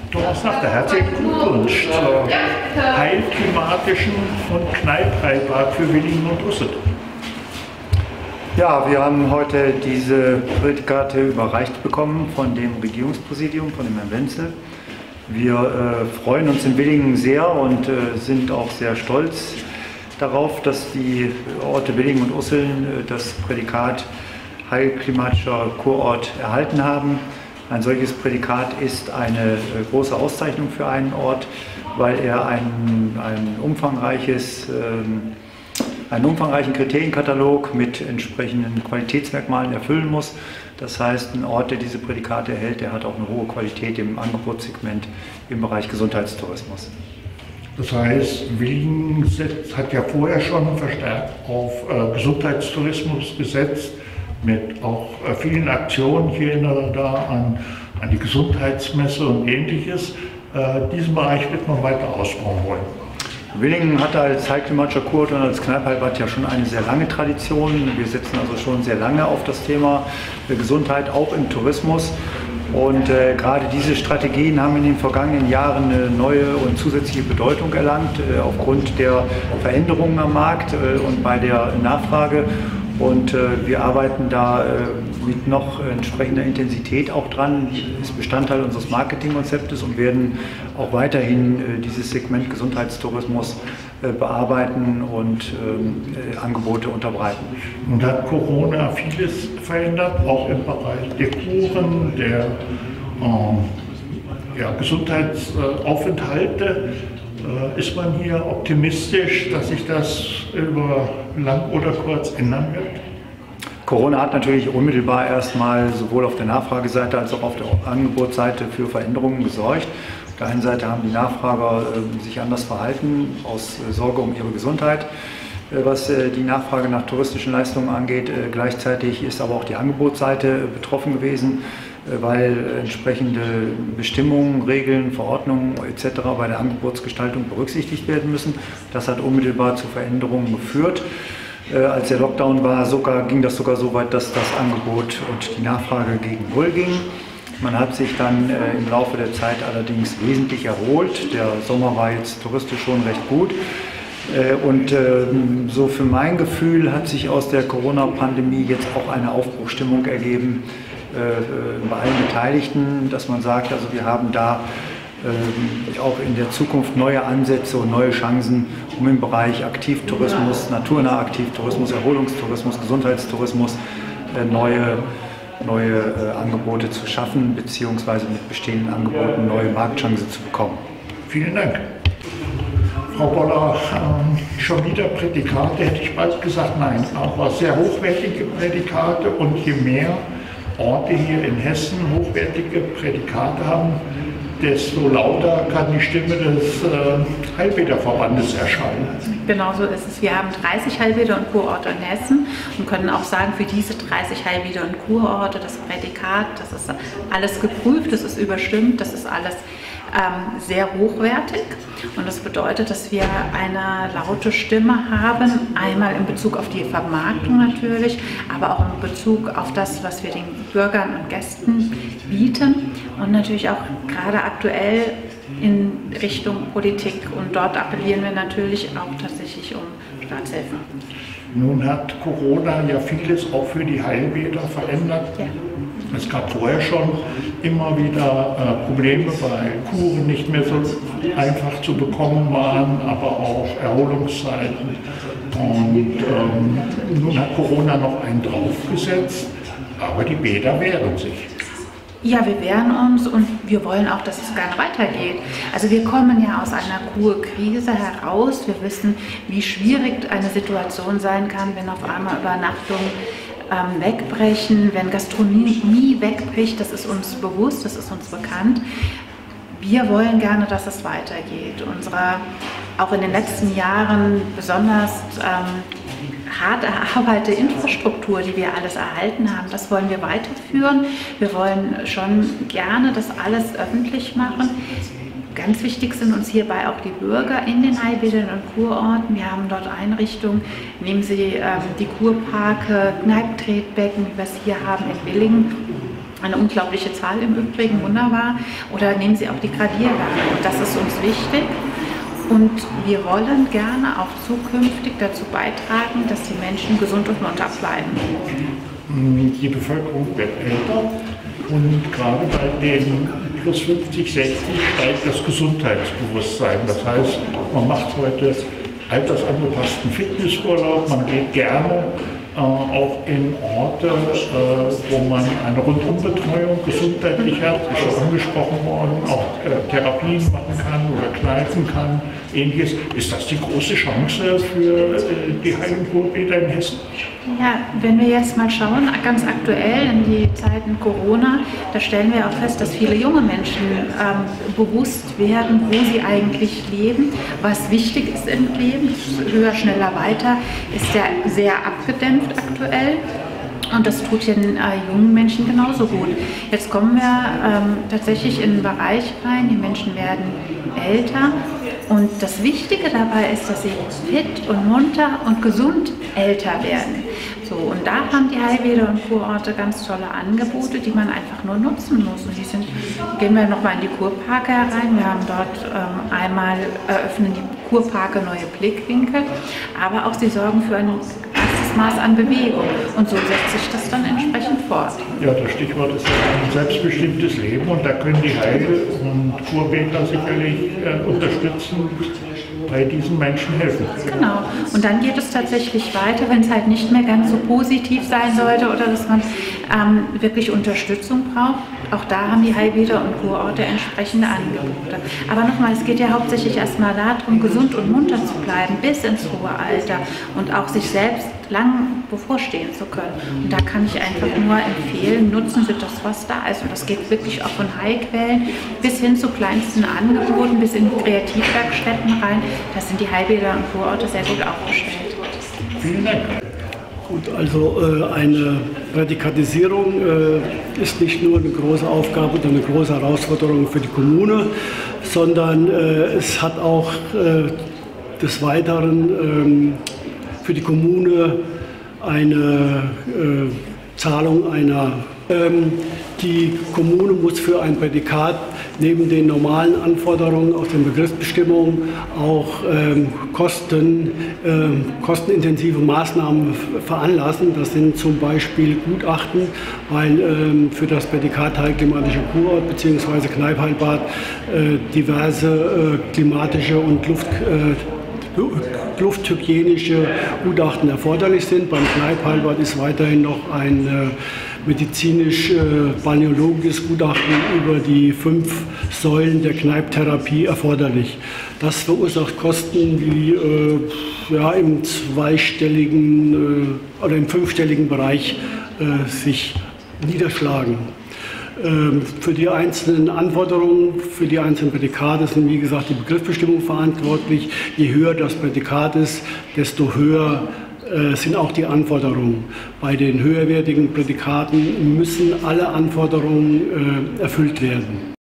Thomas Nachter, herzlichen Glückwunsch zur heilklimatischen und Kneippheilbad für Willingen und Usselt. Ja, wir haben heute diese Prädikate überreicht bekommen von dem Regierungspräsidium, von dem Herrn Wenzel. Wir freuen uns in Willingen sehr und sind auch sehr stolz darauf, dass die Orte Willingen und Usseln das Prädikat heilklimatischer Kurort erhalten haben. Ein solches Prädikat ist eine große Auszeichnung für einen Ort, weil er einen umfangreichen Kriterienkatalog mit entsprechenden Qualitätsmerkmalen erfüllen muss. Das heißt, ein Ort, der diese Prädikate erhält, der hat auch eine hohe Qualität im Angebotssegment im Bereich Gesundheitstourismus. Das heißt, Willingen hat ja vorher schon verstärkt auf Gesundheitstourismus gesetzt, mit auch vielen Aktionen hier an die Gesundheitsmesse und Ähnliches. Diesen Bereich wird man weiter ausbauen wollen. Willingen hat als heilklimatischer Kurort und als Kneippheilbad ja schon eine sehr lange Tradition. Wir setzen also schon sehr lange auf das Thema Gesundheit, auch im Tourismus. Und gerade diese Strategien haben in den vergangenen Jahren eine neue und zusätzliche Bedeutung erlangt, aufgrund der Veränderungen am Markt und bei der Nachfrage. Und wir arbeiten da mit noch entsprechender Intensität auch dran, ist Bestandteil unseres Marketingkonzeptes und werden auch weiterhin dieses Segment Gesundheitstourismus bearbeiten und Angebote unterbreiten. Und hat Corona vieles verändert, auch im Bereich der Kuren, der Gesundheitsaufenthalte. Ist man hier optimistisch, dass sich das über lang oder kurz ändern wird? Corona hat natürlich unmittelbar erstmal sowohl auf der Nachfrageseite als auch auf der Angebotsseite für Veränderungen gesorgt. Auf der einen Seite haben die Nachfrager sich anders verhalten, aus Sorge um ihre Gesundheit, was die Nachfrage nach touristischen Leistungen angeht. Gleichzeitig ist aber auch die Angebotsseite betroffen gewesen, weil entsprechende Bestimmungen, Regeln, Verordnungen etc. bei der Angebotsgestaltung berücksichtigt werden müssen. Das hat unmittelbar zu Veränderungen geführt. Als der Lockdown war, ging das sogar so weit, dass das Angebot und die Nachfrage gegen Null ging. Man hat sich dann im Laufe der Zeit allerdings wesentlich erholt. Der Sommer war jetzt touristisch schon recht gut. Und so für mein Gefühl hat sich aus der Corona-Pandemie jetzt auch eine Aufbruchsstimmung ergeben bei allen Beteiligten, dass man sagt, also wir haben da auch in der Zukunft neue Ansätze und neue Chancen, um im Bereich Aktivtourismus, naturnaher Aktivtourismus, Erholungstourismus, Gesundheitstourismus neue Angebote zu schaffen, beziehungsweise mit bestehenden Angeboten neue Marktchancen zu bekommen. Vielen Dank. Frau Boller, schon wieder Prädikate, hätte ich bald gesagt, nein, aber sehr hochwertige Prädikate, und je mehr Orte hier in Hessen hochwertige Prädikate haben, desto lauter kann die Stimme des Heilbäderverbandes erscheinen. Genau so ist es. Wir haben 30 Heilbäder und Kurorte in Hessen und können auch sagen, für diese 30 Heilbäder und Kurorte das Prädikat, das ist alles geprüft, das ist überstimmt, das ist alles sehr hochwertig, und das bedeutet, dass wir eine laute Stimme haben, einmal in Bezug auf die Vermarktung natürlich, aber auch in Bezug auf das, was wir den Bürgern und Gästen bieten, und natürlich auch gerade aktuell in Richtung Politik, und dort appellieren wir natürlich auch tatsächlich um Staatshilfen. Nun hat Corona ja vieles auch für die Heilbäder verändert. Ja. Es gab vorher schon immer wieder Probleme, weil Kuren nicht mehr so einfach zu bekommen waren, aber auch Erholungszeiten. Und nun hat Corona noch einen draufgesetzt, aber die Bäder wehren sich. Ja, wir wehren uns, und wir wollen auch, dass es gerne weitergeht. Also wir kommen ja aus einer Kurkrise heraus. Wir wissen, wie schwierig eine Situation sein kann, wenn auf einmal Übernachtungen wegbrechen, wenn Gastronomie wegbricht. Das ist uns bewusst, das ist uns bekannt. Wir wollen gerne, dass es weitergeht. Unsere auch in den letzten Jahren besonders hart erarbeitete Infrastruktur, die wir alles erhalten haben, das wollen wir weiterführen. Wir wollen schon gerne das alles öffentlich machen. Ganz wichtig sind uns hierbei auch die Bürger in den Heilbädern und Kurorten. Wir haben dort Einrichtungen, nehmen Sie die Kurparke, Kneipentretbecken, wie wir es hier haben in Willingen. Eine unglaubliche Zahl im Übrigen, wunderbar. Oder nehmen Sie auch die Gradierwerke. Und das ist uns wichtig. Und wir wollen gerne auch zukünftig dazu beitragen, dass die Menschen gesund und munter bleiben. Die Bevölkerung wird älter und gerade bei den plus 50, 60 steigt das Gesundheitsbewusstsein. Das heißt, man macht heute altersangepassten Fitnessurlaub, man geht gerne auch in Orte, wo man eine Rundumbetreuung gesundheitlich hat, ist schon angesprochen worden, auch Therapien machen kann oder kneifen kann, ähnliches. Ist das die große Chance für die Heil- und Kurbäder in Hessen? Ja, wenn wir jetzt mal schauen, ganz aktuell in die Zeiten Corona, da stellen wir auch fest, dass viele junge Menschen bewusst werden, wo sie eigentlich leben, was wichtig ist im Leben. Höher, schneller, weiter ist ja sehr abgedämpft aktuell. Und das tut den jungen Menschen genauso gut. Jetzt kommen wir tatsächlich in einen Bereich rein, die Menschen werden älter. Und das Wichtige dabei ist, dass sie fit und munter und gesund älter werden. So, und da haben die Heilbäder und Kurorte ganz tolle Angebote, die man einfach nur nutzen muss. Und gehen wir nochmal in die Kurparke herein. Wir haben dort einmal eröffnen die Kurparke neue Blickwinkel, aber auch sie sorgen für ein Maß an Bewegung und so setzt sich das dann entsprechend fort. Ja, das Stichwort ist ja ein selbstbestimmtes Leben und da können die Heil- und Kurbäder sicherlich unterstützen, bei diesen Menschen helfen. Genau. Und dann geht es tatsächlich weiter, wenn es halt nicht mehr ganz so positiv sein sollte oder dass man wirklich Unterstützung braucht. Auch da haben die Heilbäder und Kurorte entsprechende Angebote. Aber nochmal, es geht ja hauptsächlich erstmal darum, gesund und munter zu bleiben bis ins hohe Alter und auch sich selbst lang bevorstehen zu können. Und da kann ich einfach nur empfehlen, nutzen Sie das, was da ist. Und das geht wirklich auch von Heilquellen bis hin zu kleinsten Angeboten, bis in Kreativwerkstätten rein. Da sind die Heilbäder und Kurorte sehr gut aufgestellt. Vielen Dank. Gut, also eine Radikalisierung ist nicht nur eine große Aufgabe oder eine große Herausforderung für die Kommune, sondern es hat auch des Weiteren für die Kommune eine Zahlung einer. Die Kommune muss für ein Prädikat neben den normalen Anforderungen aus den Begriffsbestimmungen auch kostenintensive Maßnahmen veranlassen. Das sind zum Beispiel Gutachten, weil für das Prädikat heilklimatischer Kurort bzw. Kneippheilbad diverse klimatische und lufthygienische Gutachten erforderlich sind. Beim Kneippheilbad ist weiterhin noch ein medizinisch-balneologisches Gutachten über die 5 Säulen der Kneipptherapie erforderlich. Das verursacht Kosten, die im zweistelligen oder im 5-stelligen Bereich sich niederschlagen. Für die einzelnen Anforderungen, für die einzelnen Prädikate sind, wie gesagt, die Begriffsbestimmung verantwortlich. Je höher das Prädikat ist, desto höher sind auch die Anforderungen. Bei den höherwertigen Prädikaten müssen alle Anforderungen erfüllt werden.